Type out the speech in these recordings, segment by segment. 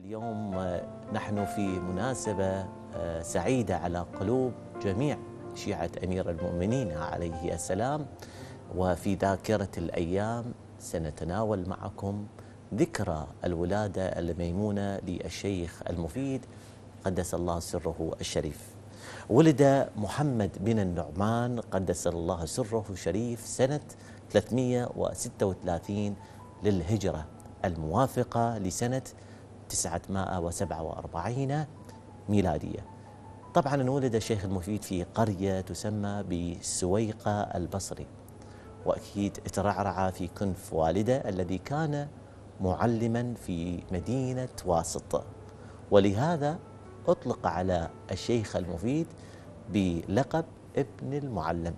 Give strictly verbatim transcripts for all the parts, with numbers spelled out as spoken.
اليوم نحن في مناسبة سعيدة على قلوب جميع شيعة أمير المؤمنين عليه السلام، وفي ذاكرة الأيام سنتناول معكم ذكرى الولادة الميمونة للشيخ المفيد قدس الله سره الشريف. ولد محمد بن النعمان قدس الله سره الشريف سنة ثلاثمئة وستة وثلاثين للهجرة الموافقة لسنة تسعمئة وسبعة وأربعين ميلادية. طبعا انولد الشيخ المفيد في قرية تسمى بسويقة البصري، وأكيد ترعرع في كنف والده الذي كان معلما في مدينة واسط، ولهذا أطلق على الشيخ المفيد بلقب ابن المعلم.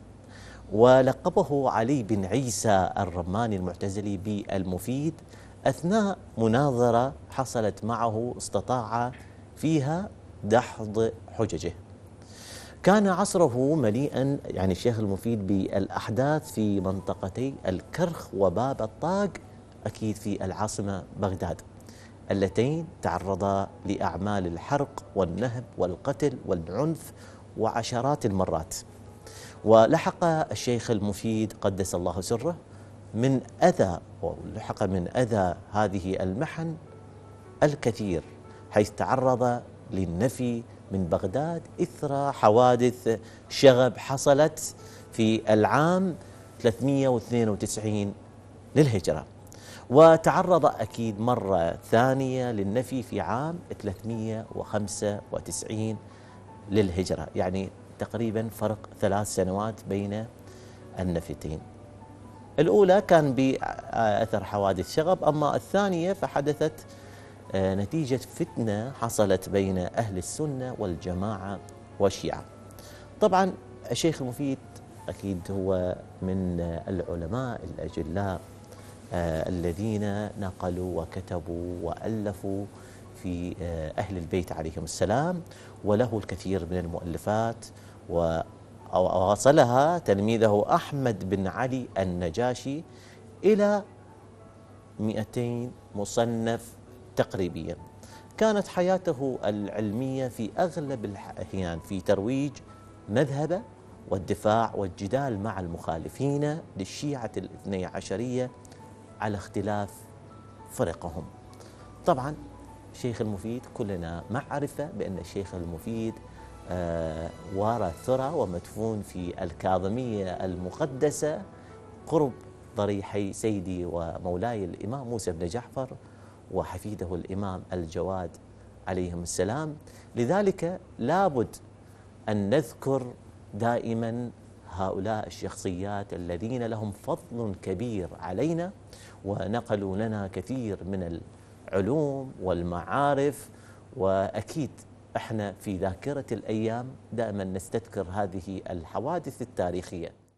ولقبه علي بن عيسى الرماني المعتزلي بالمفيد أثناء مناظرة حصلت معه استطاع فيها دحض حججه. كان عصره مليئا يعني الشيخ المفيد بالأحداث في منطقتي الكرخ وباب الطاق، أكيد في العاصمة بغداد، اللتين تعرضا لأعمال الحرق والنهب والقتل والعنف وعشرات المرات. ولحق الشيخ المفيد قدس الله سره من أذى ولحق من أذى هذه المحن الكثير، حيث تعرض للنفي من بغداد إثر حوادث شغب حصلت في العام ثلاثمئة واثنين وتسعين للهجرة، وتعرض أكيد مرة ثانية للنفي في عام ثلاثمئة وخمسة وتسعين للهجرة، يعني تقريبا فرق ثلاث سنوات بين النفتين. الأولى كان بأثر حوادث شغب، أما الثانية فحدثت نتيجة فتنة حصلت بين أهل السنة والجماعة والشيعة. طبعا الشيخ المفيد أكيد هو من العلماء الأجلاء الذين نقلوا وكتبوا وألفوا في أهل البيت عليهم السلام، وله الكثير من المؤلفات، ووصلها تلميذه أحمد بن علي النجاشي إلى مئتين مصنف تقريبيا. كانت حياته العلمية في أغلب الأحيان في ترويج مذهبه والدفاع والجدال مع المخالفين للشيعة الاثني عشرية على اختلاف فرقهم. طبعا الشيخ المفيد كلنا معرفة بأن الشيخ المفيد آه وارث ثرى ومدفون في الكاظمية المقدسة قرب ضريحي سيدي ومولاي الإمام موسى بن جعفر وحفيده الإمام الجواد عليهم السلام. لذلك لابد أن نذكر دائما هؤلاء الشخصيات الذين لهم فضل كبير علينا ونقلوا لنا كثير من العلوم والمعارف، وأكيد احنا في ذاكرة الأيام دائما نستذكر هذه الحوادث التاريخية.